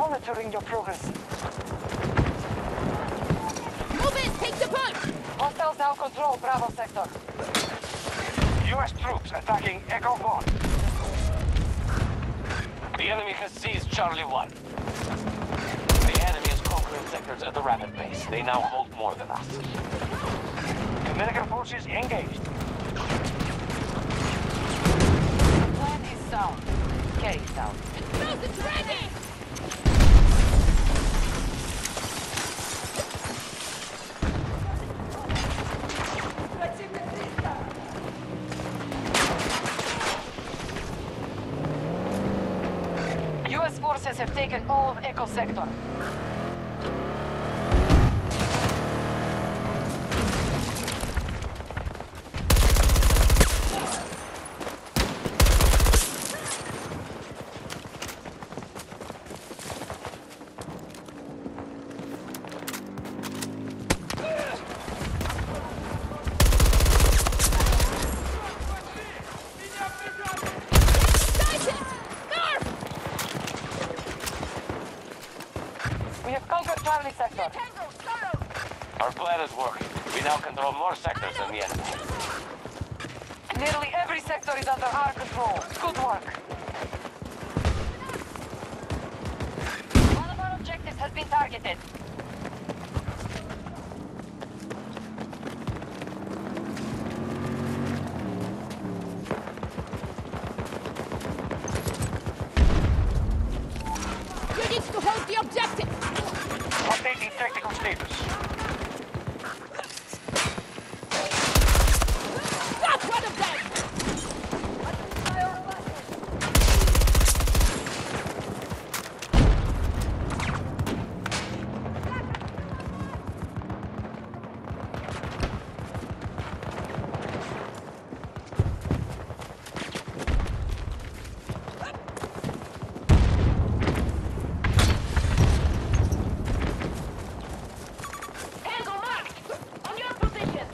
monitoring your progress. Move in! Take the push! Hostiles now control Bravo sector. U.S. troops attacking Echo 1. The enemy has seized Charlie 1. The enemy is conquering sectors at a rapid pace. They now hold more than us. American forces engaged. Plan is sound. Carry sound. Explosives ready! U.S. forces have taken all of Echo sector. We have conquered Charlie sector. Our plan is working. We now control more sectors than the enemy. Nearly every sector is under our control. Good work. One of our objectives has been targeted. Units to hold the objective! Updating technical status. Got one of them! Tango marked! On your position!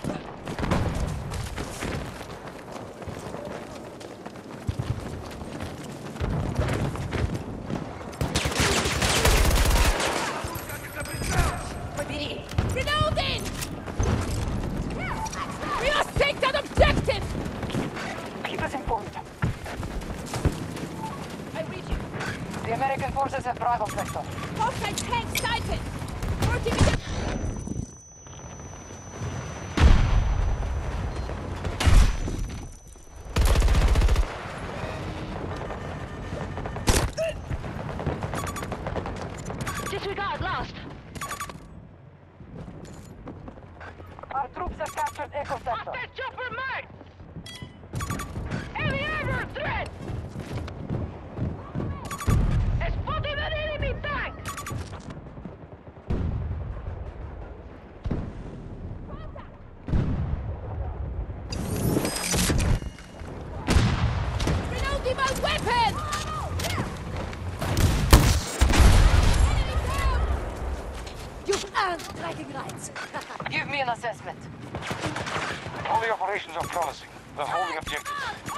Reloading! We must take that objective! Keep us informed. I read you. The American forces have Bravo sector. Hostile tank sighted! Working with Disregard lost. Our troops have captured Echo sector. Chopper marked! Heavy armor threat! Spotted an enemy tank! reloading my weapon! Enemy down! You've earned bragging rights! Give me an assessment. All the operations are promising. They're holding objectives.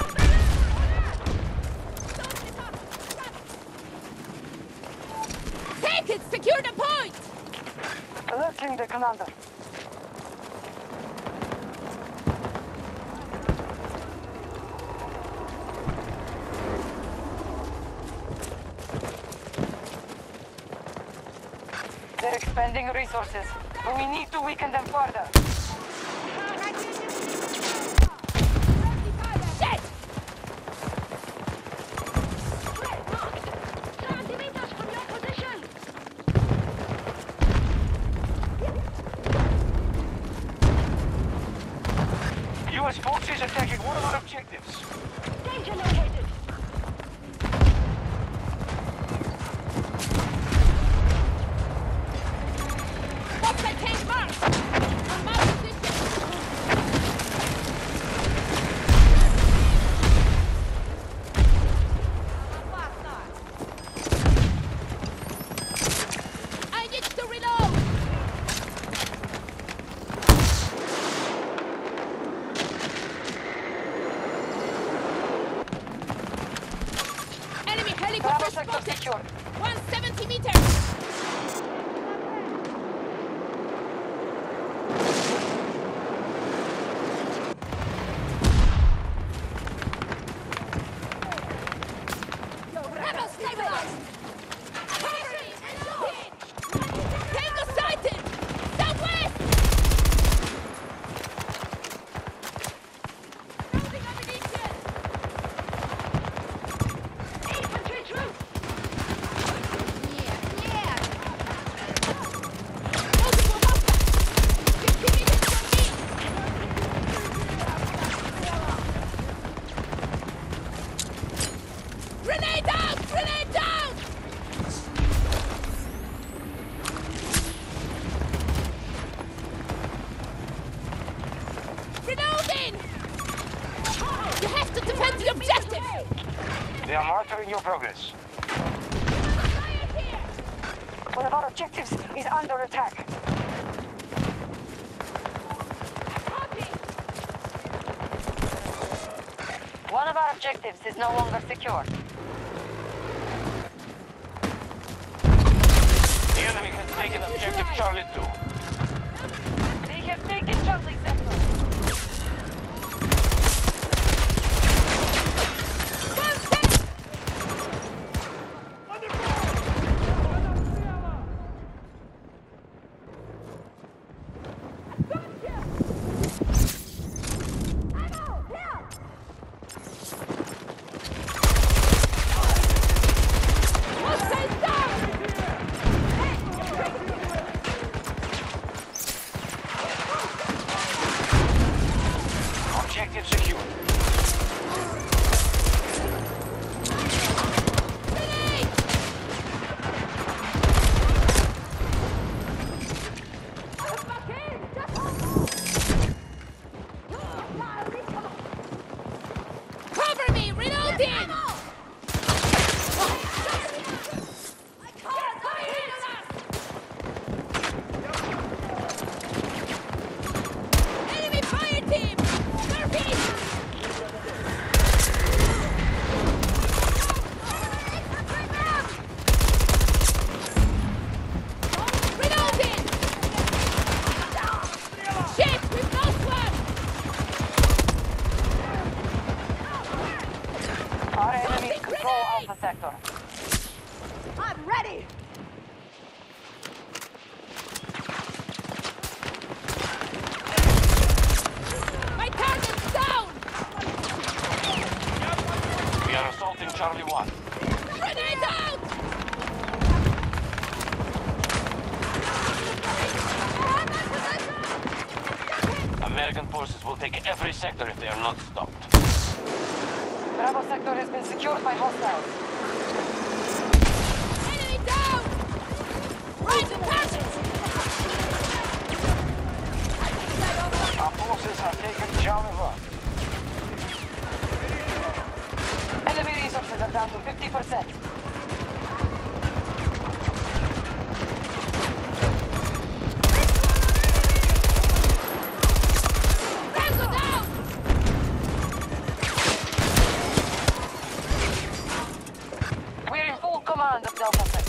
Take it! Secure the point! Alerting the commander. They're expending resources, but we need to weaken them further. Shit! U.S. forces attacking one of our objectives. Danger located. Hostile tank marked! On my position! I need to reload! Enemy Bravo helicopter sector spotted! secured. 170 meters! Rebels stabilized! Tango sighted! Southwest! Moving ammunition! Infantry troops! Yeah. Multiple hostiles! 50 meters from me! Grenade out! Grenade down! Reloading! You have to defend the objective! They are monitoring your progress. Fire here! One of our objectives is under attack. Copy! One of our objectives is no longer secure. The enemy has taken objective Charlie 2. They have taken Charlie Sector. Hostiles down! Objective secure. Grenade! Cover me! Reloading! Enemy fire team! Northeast! Reloading! Shit! We've lost one! Our enemies control Alpha Sector. I'm ready! My target's down! We are assaulting Charlie 1. Grenade out! American forces will take every sector if they are not stopped. Bravo Sector has been secured by hostiles. Enemy down! Right to target! Our forces have taken Charlie 1. Enemy resources are down to 50%. Tango down! We're in full command of Delta Sector.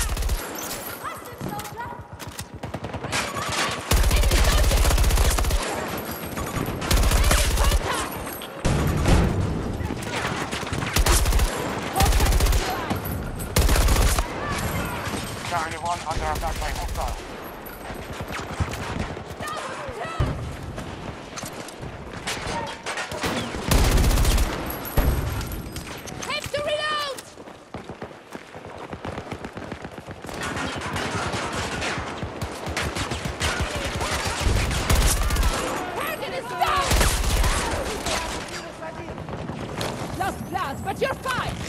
Charlie 1 under attack by hostiles. Have to reload! Target is down! Lost blood, but you're fine!